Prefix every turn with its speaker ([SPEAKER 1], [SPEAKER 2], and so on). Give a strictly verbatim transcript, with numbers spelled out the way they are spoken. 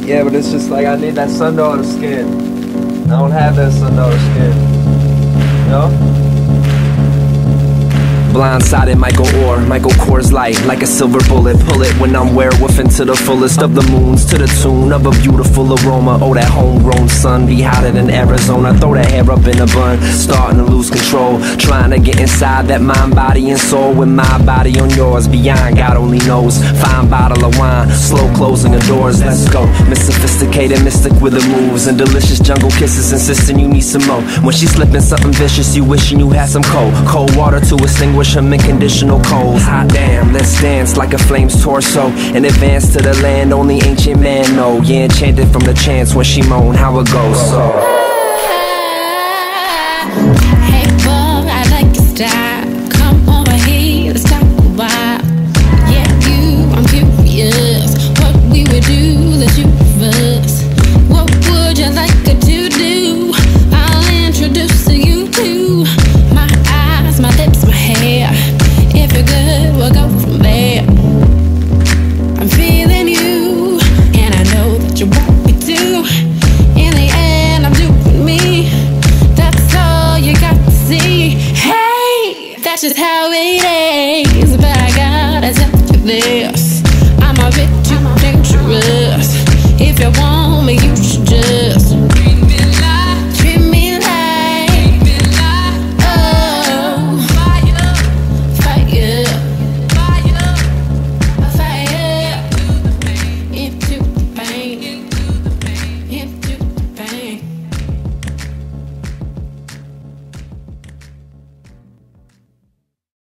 [SPEAKER 1] Yeah, but it's just like I need that sundaughter skin. I don't have that sundaughter skin. You know? Blindsided Michael Orr, Michael Kors Light, like a silver bullet. Pull it when I'm werewolfing to the fullest of the moons, to the tune of a beautiful aroma. Oh, that homegrown sun be hotter than Arizona. Throw that hair up in a bun, starting to lose control. Trying to get inside that mind, body, and soul, with my body on yours. Beyond, God only knows. Fine bottle of wine, slow closing the doors. Let's go. Miss Sophisticated mystic with the moves and delicious jungle kisses, insisting you need some more. When she slipping something vicious, you wishing you had some cold, cold water to extinguish her unconditional cold. Hot damn, let's dance like a flame's torso. In advance to the land only ancient man know. Yeah, enchanted from the chance when she moan how it goes. So
[SPEAKER 2] hey bub, I like your style. Come over here, let's talk a while. Yeah, you, I'm curious what we would do, the two of us. What would you like to do? I'll introduce you to my eyes, my lips, my hair. If you're good, we'll go from there. I'm feeling you, and I know that you want me to. In the end, I'm doing me. That's all you got to see. Hey, that's just how it is. But I gotta tell you this, I'm a bit too dangerous. If you want me, you should